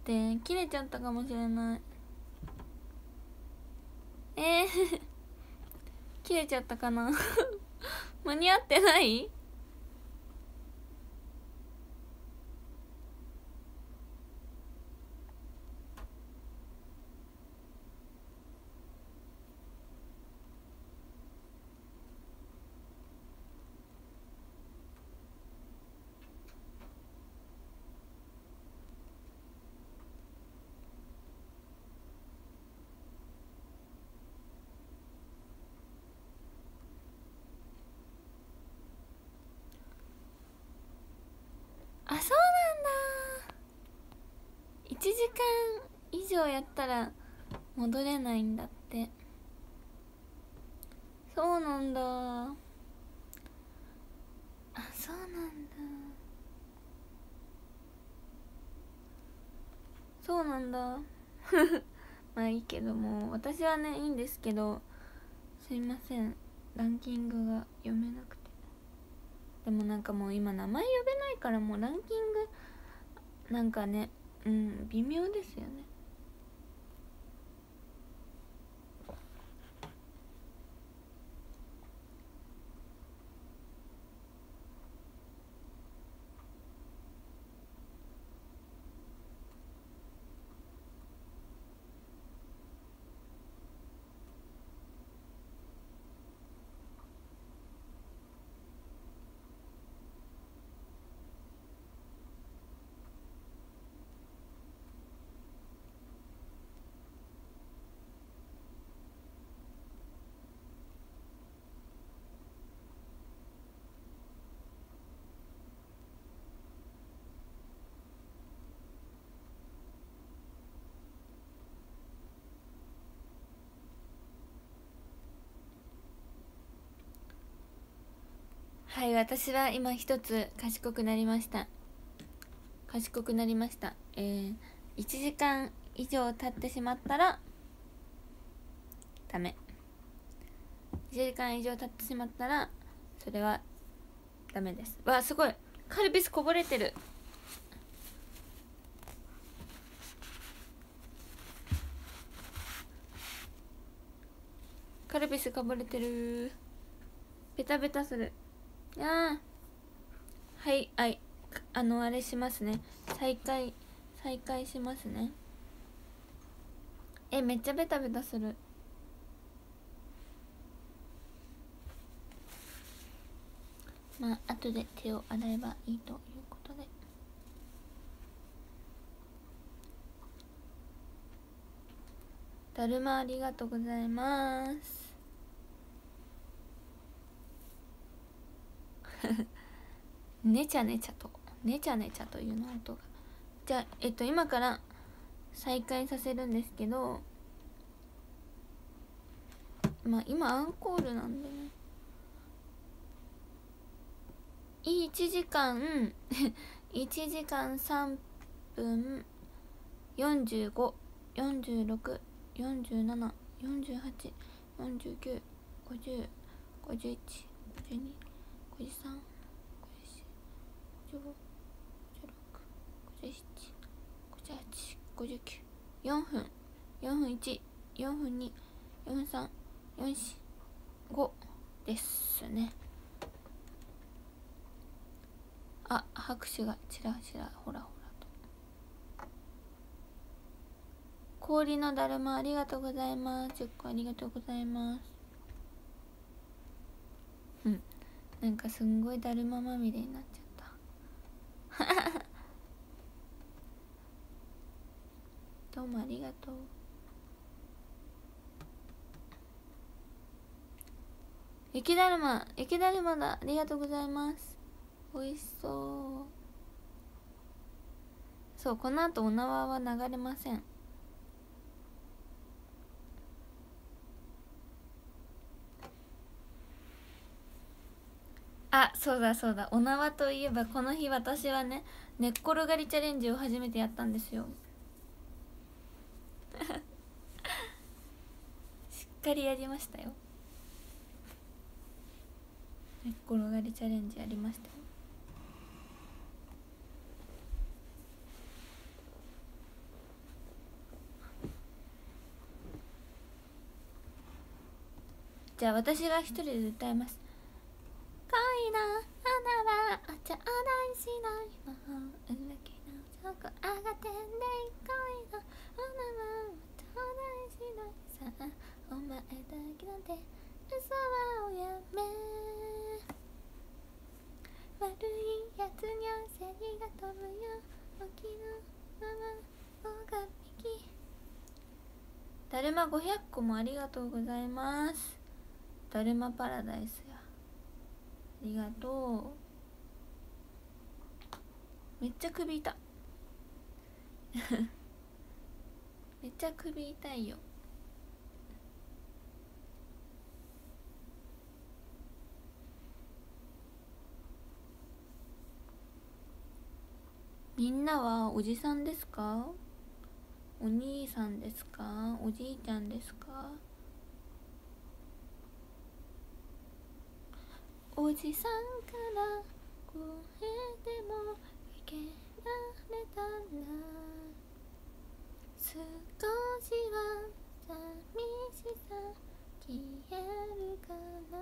って切れちゃったかもしれない。切れちゃったかな間に合ってない？あ、そうなんだ。1時間以上やったら戻れないんだって。そうなんだ。あ、そうなんだ。そうなんだまあいいけども、私はねいいんですけど、すいません、ランキングが読めなくて。でもなんかもう今名前呼べないから、もうランキングなんかね、微妙ですよね。はい、私は今一つ賢くなりました。1時間以上経ってしまったらダメ。1時間以上経ってしまったらそれはダメです。わ、すごい、カルピスこぼれてる。カルピスこぼれてる。ベタベタする。あー、はい、はい、あれしますね。再開しますね。めっちゃベタベタする。まあ後で手を洗えばいいということで。だるまありがとうございますねちゃねちゃというの音が。じゃあ今から再開させるんですけど、まあ今アンコールなんでね、1時間1時間3分45、46、47、48、49、50、51、52、53、54、55、56、57、58、59、4分、4分1、4分2、4分3、4、4、5ですね。あ、拍手がちらちらほらほらと。氷のだるまありがとうございます。10個ありがとうございます。なんかすんごいだるままみれになっちゃったどうもありがとう。雪だるまだ、ありがとうございます。おいしそう。そう、この後お縄は流れません。あ、そうだ、お縄といえば、この日私はね、寝っ転がりチャレンジを初めてやったんですよしっかりやりましたよ。寝っ転がりチャレンジやりましたよ。 じゃあ私が一人で歌います。恋の花はお茶を大しないもう動きの底上がってんで恋の花はお茶を大しないさあお前だけなんて嘘はおやめ悪いやつにゃセリが飛ぶよ沖のまま拝みだるま500個もありがとうございます。だるまパラダイスやありがとう。めっちゃ首痛めっちゃ首痛いよ。みんなはおじさんですか？お兄さんですか？おじいちゃんですか？おじさんから声でもかけられたら少しは寂しさ消えるかな。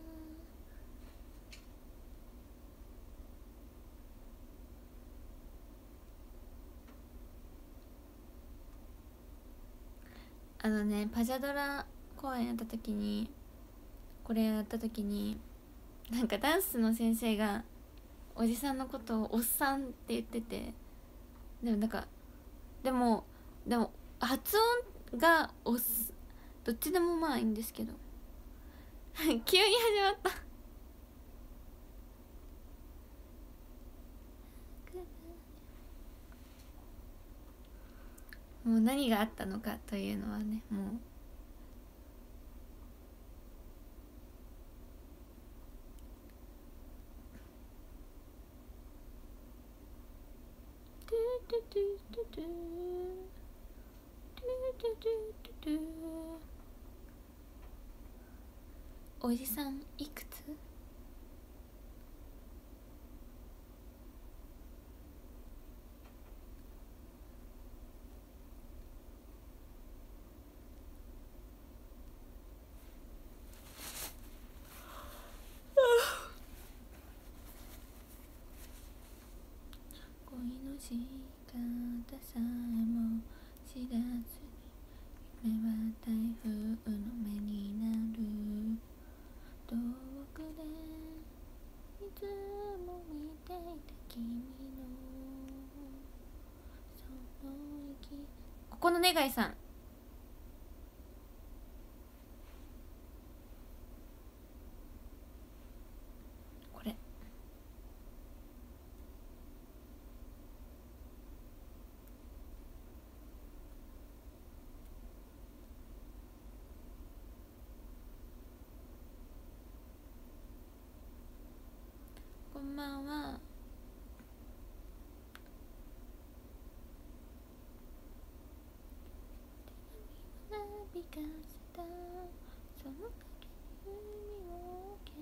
パジャドラ公演やった時にこれやった時になんかダンスの先生がおじさんのことをおっさんって言ってて、でもなんかでも発音がどっちでもまあいいんですけど急に始まったもう何があったのかというのはね、もうおじさんいくつ？恋の仕方さえも知らずに夢は台風の目になる遠くでいつも見ていた君のその息。ここの願いさんこれこんばんは。手紙をなびかせたその影に海を置け。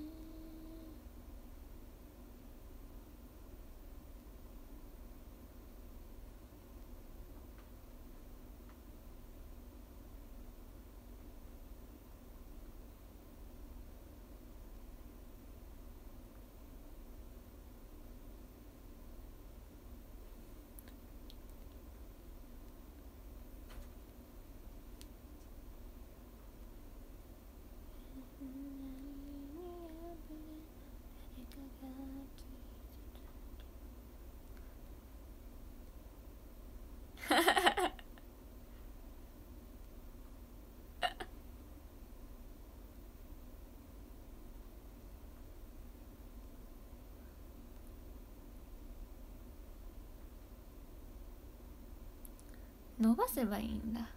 伸ばせばいいんだ。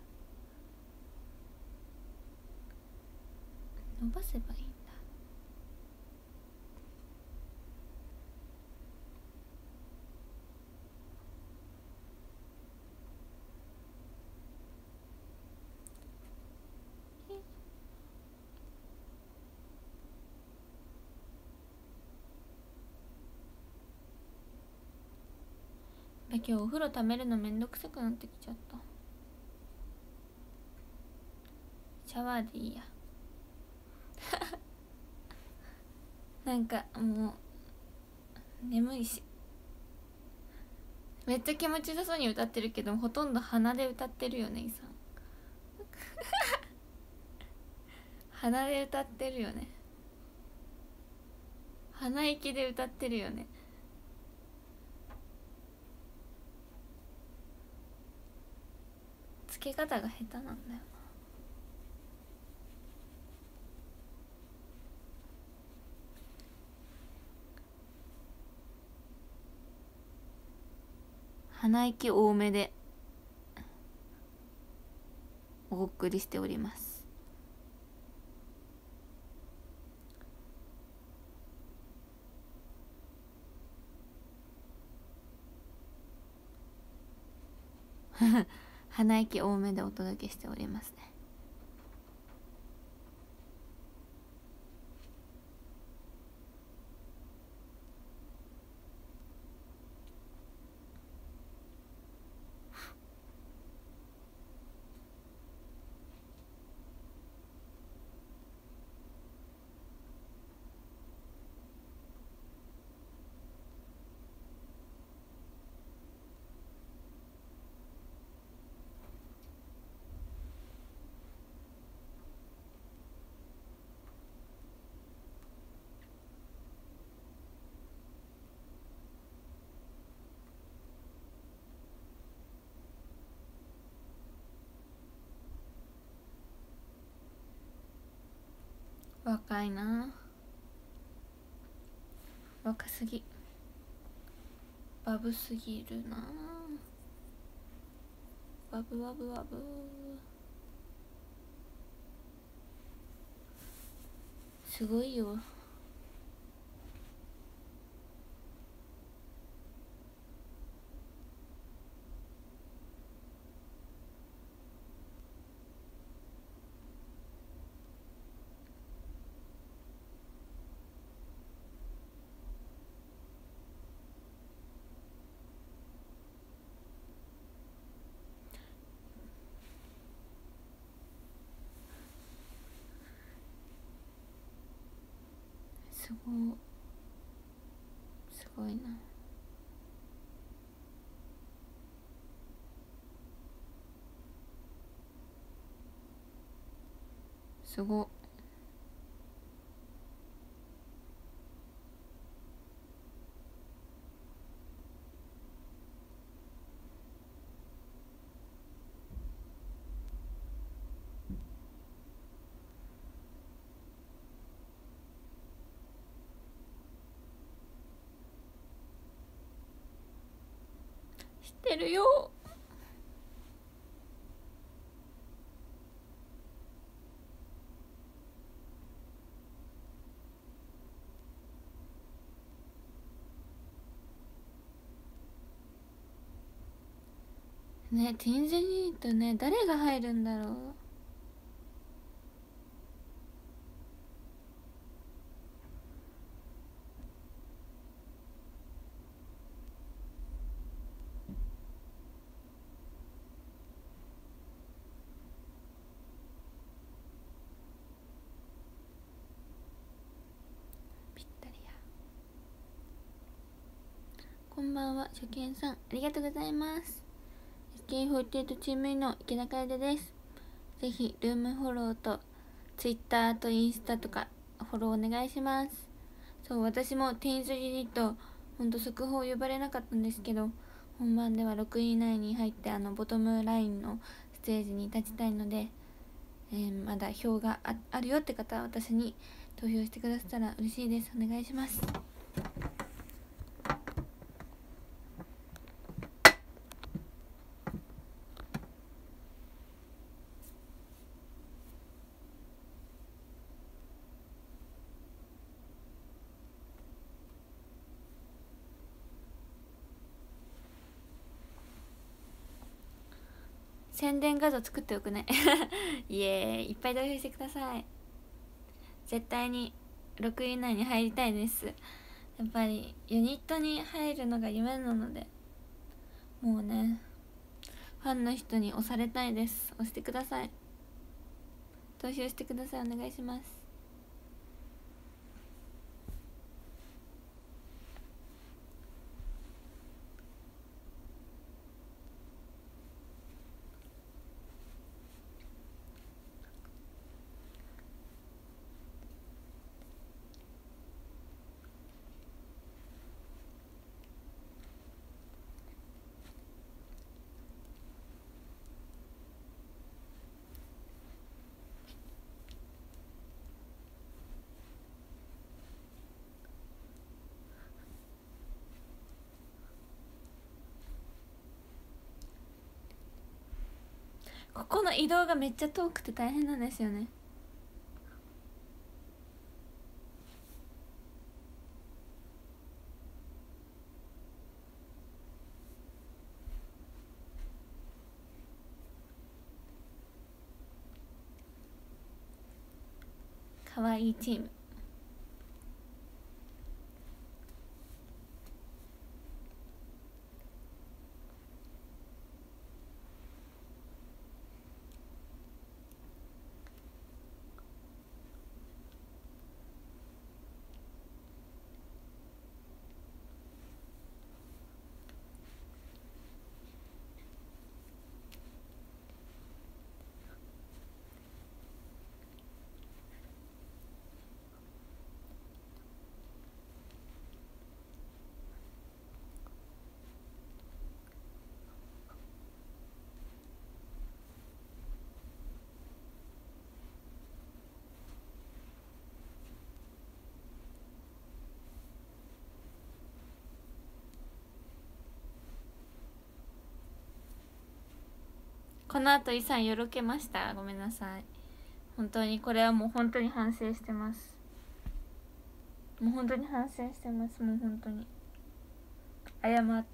伸ばせばいいんだ。今日お風呂ためるのめんどくさくなってきちゃった。シャワーでいいやなんかもう眠いし、めっちゃ気持ちよさそうに歌ってるけどほとんど鼻で歌ってるよね。イさん鼻で歌ってるよね。鼻息で歌ってるよね。つけ方が下手なんだよな。鼻息多めでお送りしております。鼻息多めでお届けしておりますね。若いな、若すぎ、バブすぎるな、バブバブバブ。すごいよ。すごいな。すご。知ってるよ。ね、ティンジェニーとね、誰が入るんだろう。ぴったりや。こんばんは、初見さん、ありがとうございます。SK48 チームの池田楓です。ぜひルームフォローと Twitter とインスタとかフォローお願いします。そう、私もティーンズユニットほんと速報呼ばれなかったんですけど、本番では6位以内に入ってボトムラインのステージに立ちたいので、まだ票が あるよって方は私に投票してくださったら嬉しいです。お願いします。宣伝画像作っておくね。イエーイ、いっぱい投票してください。絶対に6位以内に入りたいです。やっぱりユニットに入るのが夢なので、もうね、ファンの人に押されたいです。押してください。投票してください。お願いします。 この移動がめっちゃ遠くて大変なんですよね。かわいいチーム。この後イさんよろけました。ごめんなさい。本当にこれはもう本当に反省してます。もう本当に反省してます。もう本当に謝った。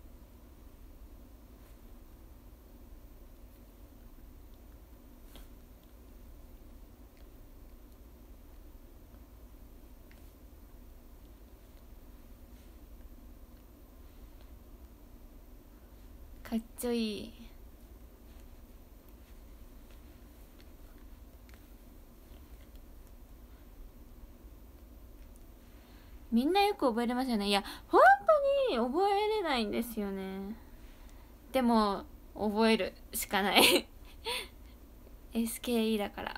かっちょいい。みんなよく覚えれますよね。いや本当に覚えれないんですよね。でも覚えるしかない。SKE だから。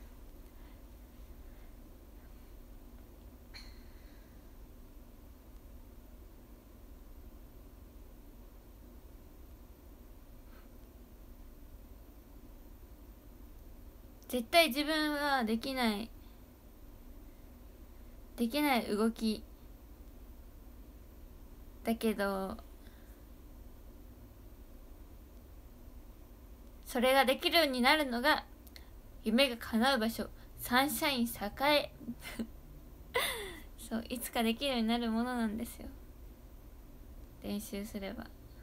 絶対自分はできない動きだけど、それができるようになるのが夢が叶う場所、サンシャイン栄。そう、いつかできるようになるものなんですよ、練習すれば。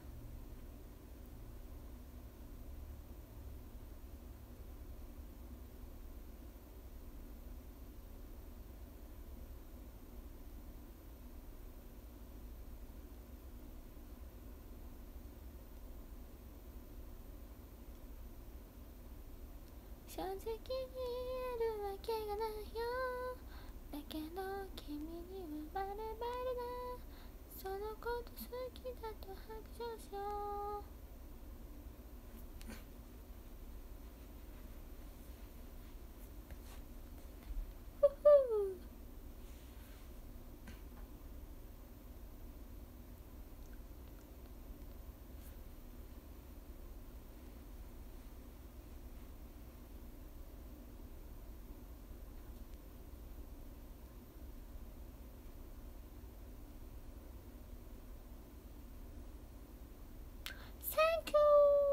正直に言えるわけがないよ。だけど君にはバレバレだ。そのこと好きだと白状しよう。Thank you.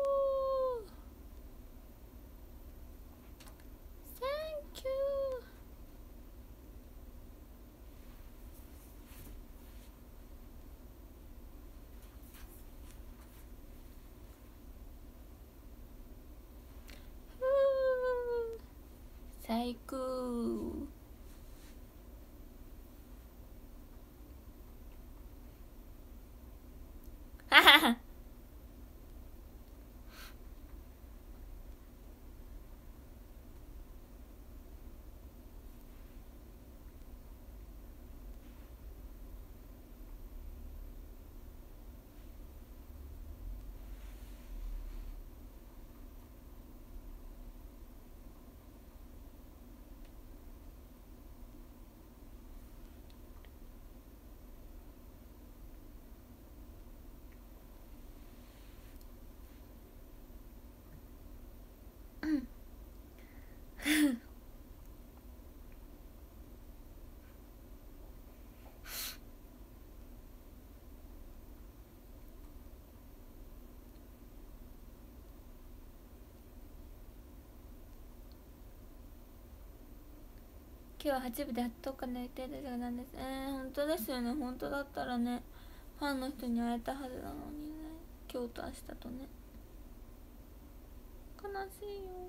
Thank you. 最高。ははは。 今日は8部で10日の予定でなんです。本当ですよね。本当だったらね、ファンの人に会えたはずなのにね。今日と明日とね。悲しいよ。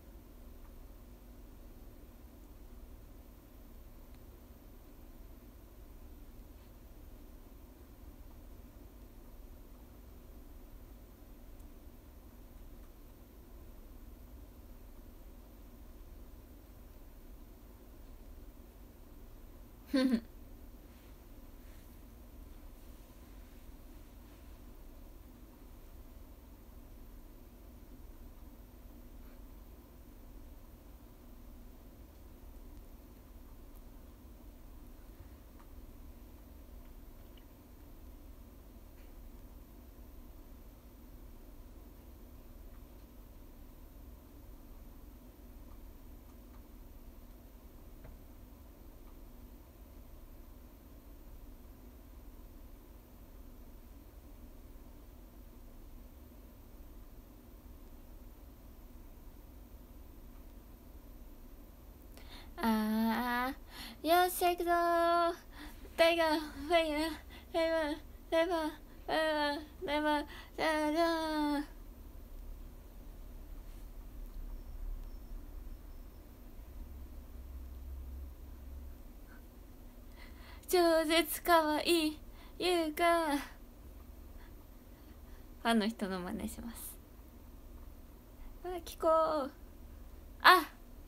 ふふあー、よっしゃ行くぞー。タイガーファイヤーレバーレバーレバーじゃじゃーん。超絶かわいい優香。ファンの人の真似します。聞こう。あ、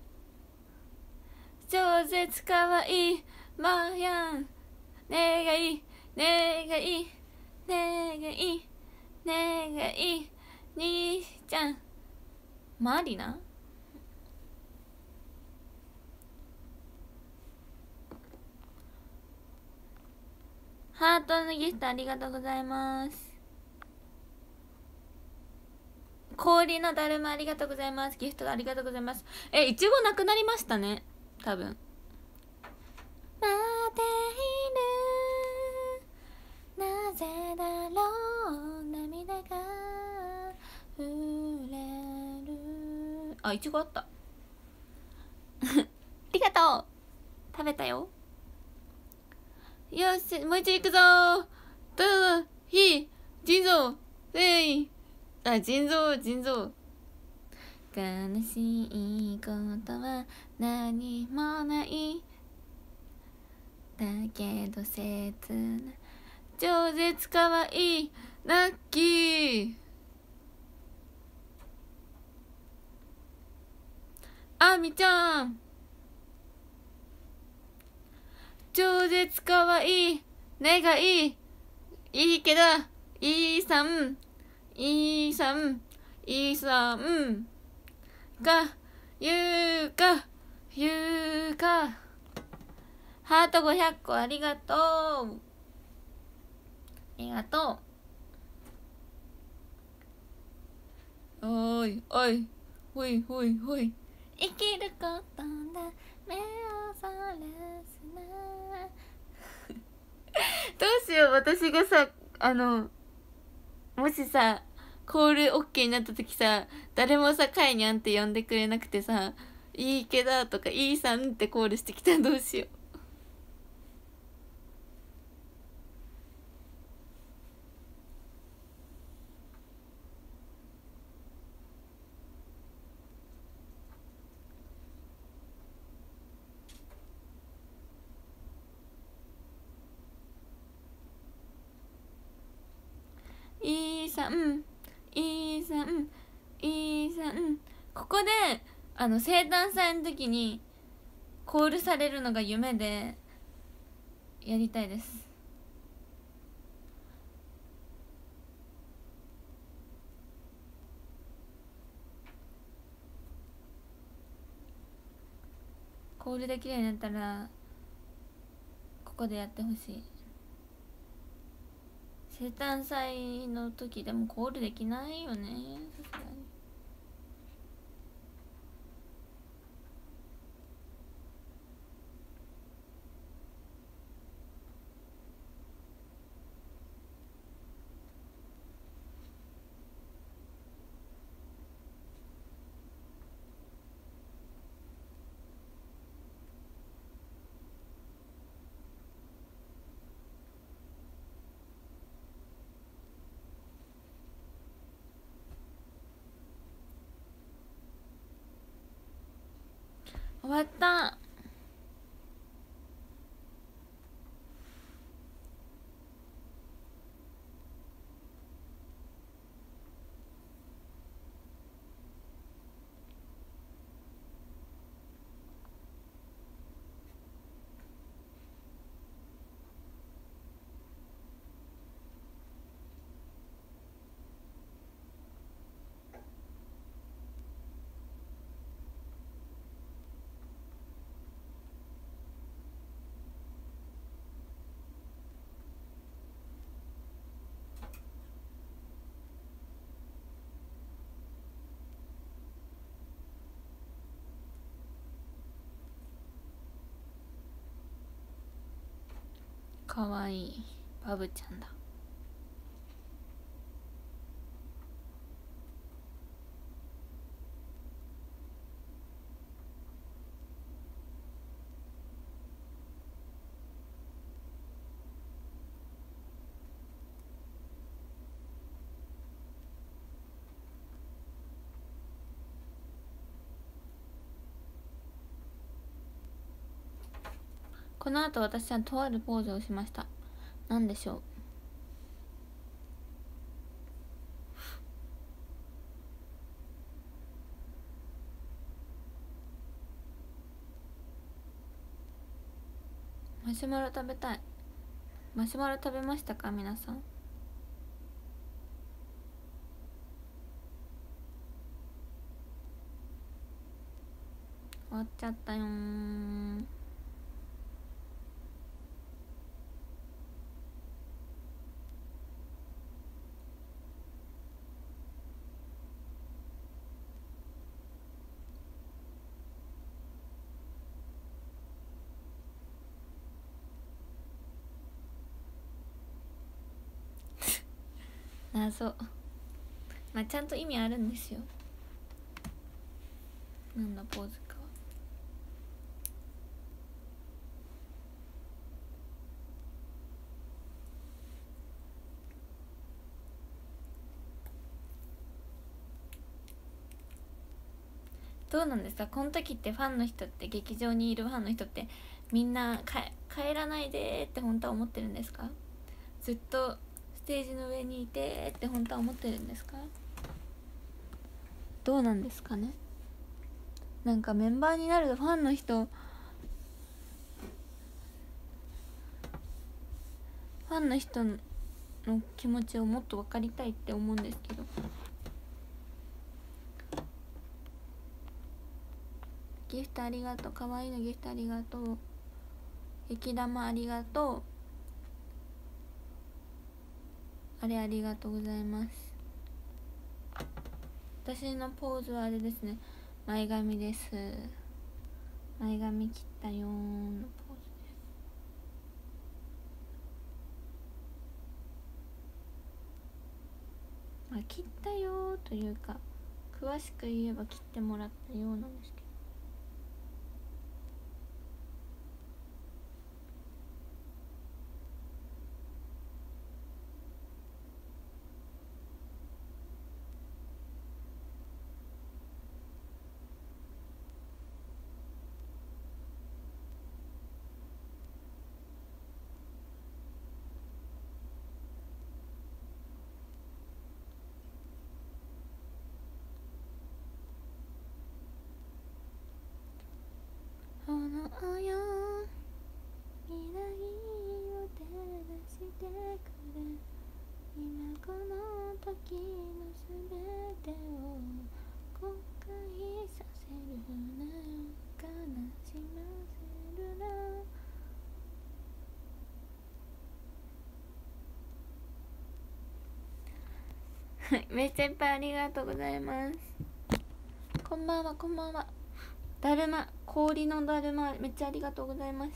超絶かわいいマーヤン。ねがいいねがいいねがいいねがいい兄ちゃんマリナ。ハートのギフトありがとうございます。氷のだるまありがとうございます。ギフトありがとうございます。いちごなくなりましたね多分。待っているなぜだろう涙が触れる。あ、いちごあったありがとう。食べたよ。よし、もう一度行くぞー。ただひ腎臓せい。あ、腎臓悲しいことは何もないだけど切な超絶かわいいラッキー。あみちゃん超絶かわいいねがいいいいけどいいさんいいさんいいさんがゆうかゆうか。ハート500個ありがとう。ありがとう。おいおいほいほいほい。生きることだ目をそらすなどうしよう。私がさもしさコール OK になった時さ、誰もさカイニャンって呼んでくれなくてさ、いいけどとかいいさんってコールしてきたらどうしよう。いいさんいいさんいいさん。ここで生誕祭の時にコールされるのが夢でやりたいです。コールできるようになったらここでやってほしい。生誕祭の時でもコールできないよね、さすがに。 終わった。かわいいバブちゃんだ。この後私はとあるポーズをしました。何でしょう。マシュマロ食べたい。マシュマロ食べましたか皆さん。終わっちゃったよー。謎。まあちゃんと意味あるんですよ。何のポーズかは。どうなんですかこの時って。ファンの人って、劇場にいるファンの人ってみんな帰らないでって本当は思ってるんですか。ずっとステージの上にいてって本当は思ってるんですか。どうなんですかね。なんかメンバーになるとファンの人、ファンの人の気持ちをもっと分かりたいって思うんですけど。ギフトありがとう。かわいいのギフトありがとう。雪玉ありがとう。あれありがとうございます。私のポーズはあれですね。前髪です。前髪切ったよーのポーズです。まあ切ったよーというか、詳しく言えば切ってもらったようなんですけど。炎よ未来を照らしてくれ。今この時のすべてを後悔させるなよ。悲しませるな。めっちゃいっぱいありがとうございます。こんばんはこんばんは。だるま、氷のだるまめっちゃありがとうございます。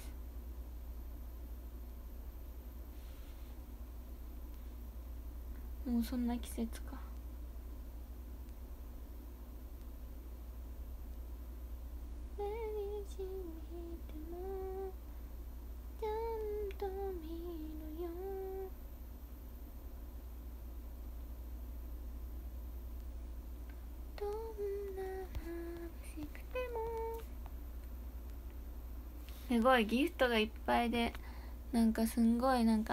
もうそんな季節か。目にしみてもちゃんと見るよ。どんな眩しくてもすごいギフトがいっぱいで、なんかすんごいなんか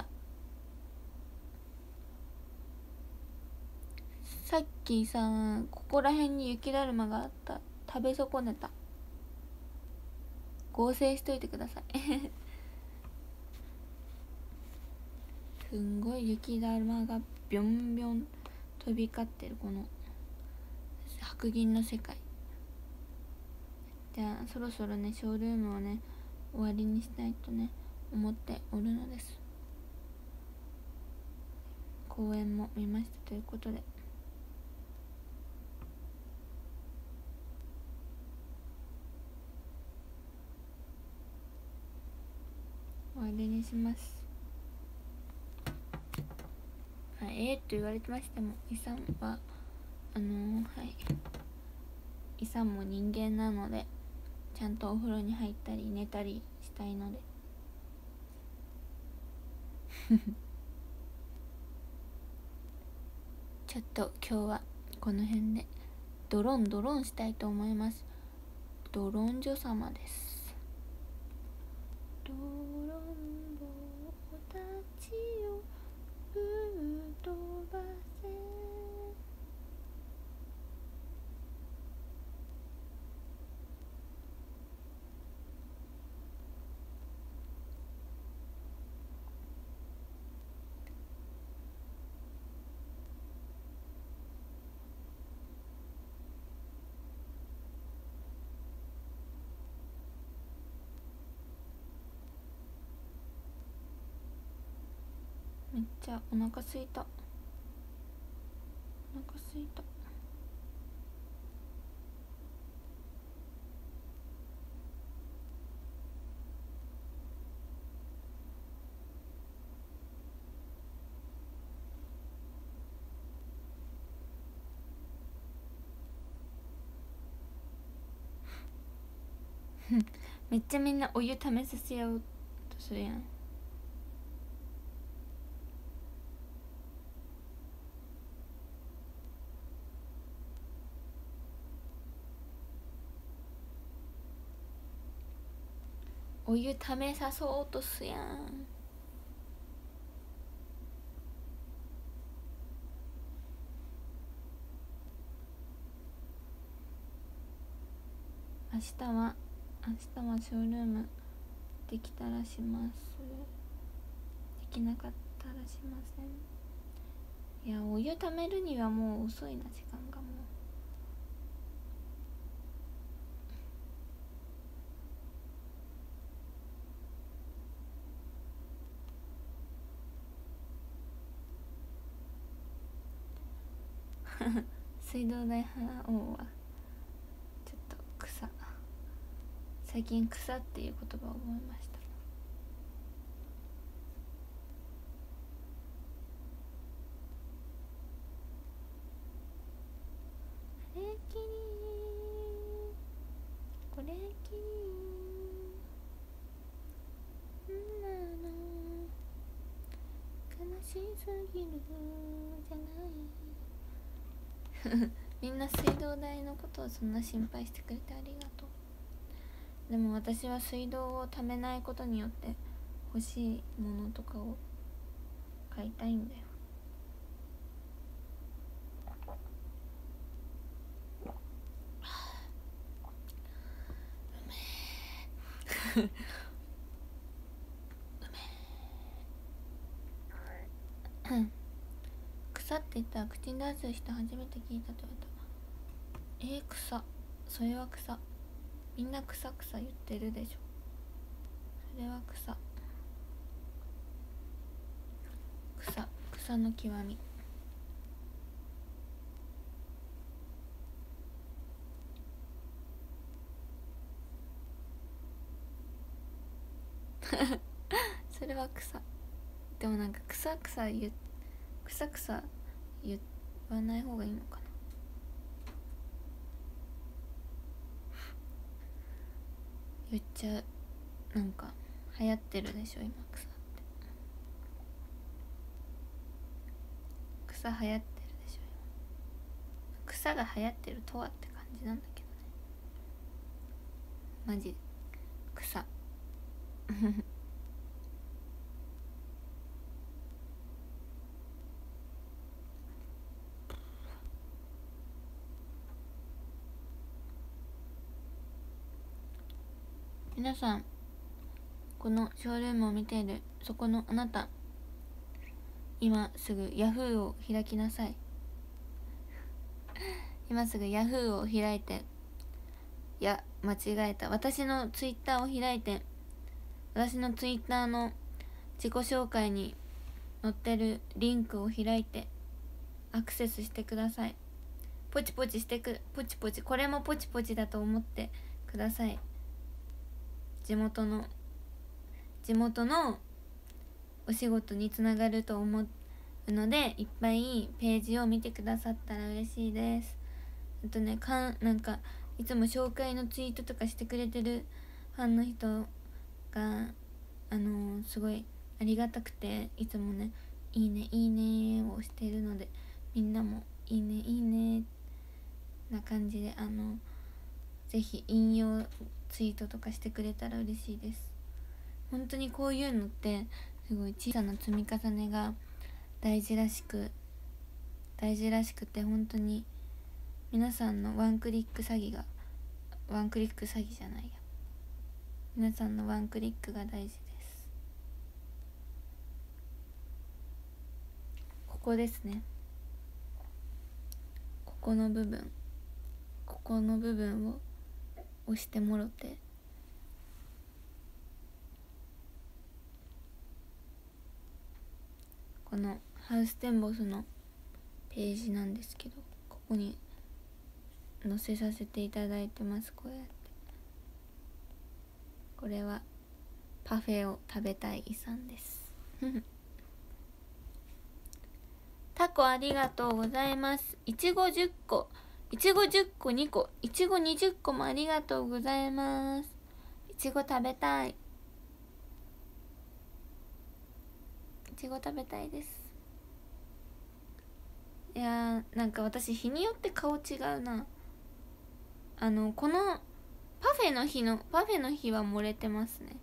さっきさ、ここら辺に雪だるまがあった。食べ損ねた。合成しといてくださいすんごい雪だるまがビョンビョン飛び交ってるこの白銀の世界。じゃあそろそろねショールームをね終わりにしたいとね思っておるのです。公演も見ましたということで、終わりにします。と言われてましても、イさんはイさんも人間なので、ちゃんとお風呂に入ったり寝たりしたいのでちょっと今日はこの辺でドロンしたいと思います。ドロン女様です。ドロンボたちをぶっ飛ばせ。めっちゃお腹すいた。めっちゃみんなお湯ためさせようとするやん。お湯ためさそうとすやん。明日はショールームできたらします。できなかったらしません。いや、お湯ためるにはもう遅いな、時間がもう水道代払おうはちょっと草。最近草っていう言葉を覚えました。あれきりこれきりんなの悲しすぎるじゃないみんな水道代のことをそんな心配してくれてありがとう。でも私は水道をためないことによって欲しいものとかを買いたいんだよ。草って言ったら口に出す人初めて聞いたと言われた。草、それは草。みんな草言ってるでしょ。それは草の極み。それは草。でもなんか草言わない方がいいのかな。言っちゃう。なんか流行ってるでしょ今草って。草流行ってるでしょ今。草が流行ってるとはって感じなんだけどね。マジ草皆さん、このショールームを見ているそこのあなた、今すぐヤフーを開きなさい。今すぐヤフーを開いて、いや間違えた、私のツイッターを開いて、私のツイッターの自己紹介に載ってるリンクを開いてアクセスしてください。ポチポチこれもポチポチだと思ってください。地元のお仕事につながると思うので、いっぱいページを見てくださったら嬉しいです。あとね、なんかいつも紹介のツイートとかしてくれてるファンの人がすごいありがたくて、いつもねいいねいいねをしているので、みんなもいいねいいねな感じでぜひ引用ツイートとかしてくれたら嬉しいです。本当にこういうのってすごい小さな積み重ねが大事らしくて、本当に皆さんのワンクリック詐欺じゃないや、皆さんのワンクリックが大事です。ここですね、ここの部分を押してもろて、このハウステンボスのページなんですけど、ここに載せさせていただいてます。こうやって、これはパフェを食べたい遺産ですタコありがとうございます。いちご10個2個、いちご20個もありがとうございます。いちご食べたい、いちご食べたいです。いやー、なんか私日によって顔違うな。このパフェの日は漏れてますね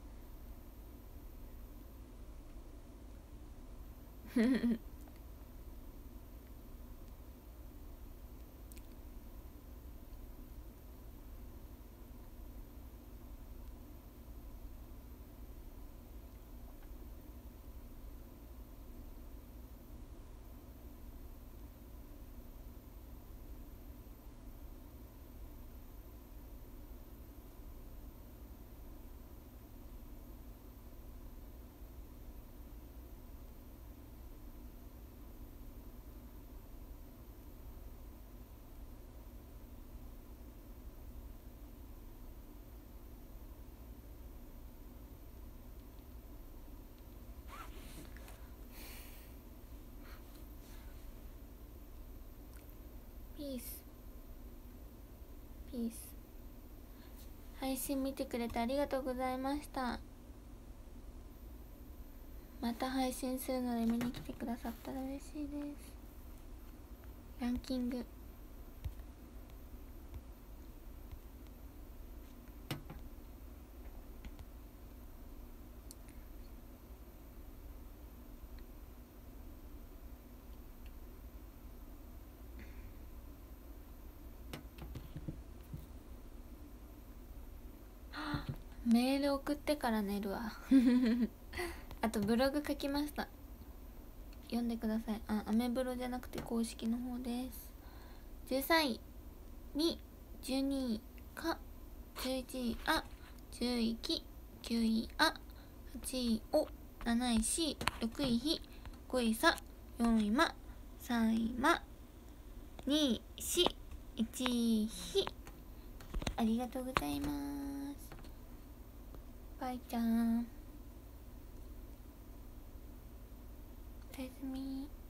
ピース。配信見てくれてありがとうございました。また配信するので見に来てくださったら嬉しいです。ランキングメール送ってから寝るわあとブログ書きました、読んでください。アメブロじゃなくて公式の方です。13位に12位か、11位あ、10位き、9位あ、8位お、7位し、6位ひ、5位さ、4位ま、3位ま、2位し、1位ひ。ありがとうございます。バイちゃんおやすみ。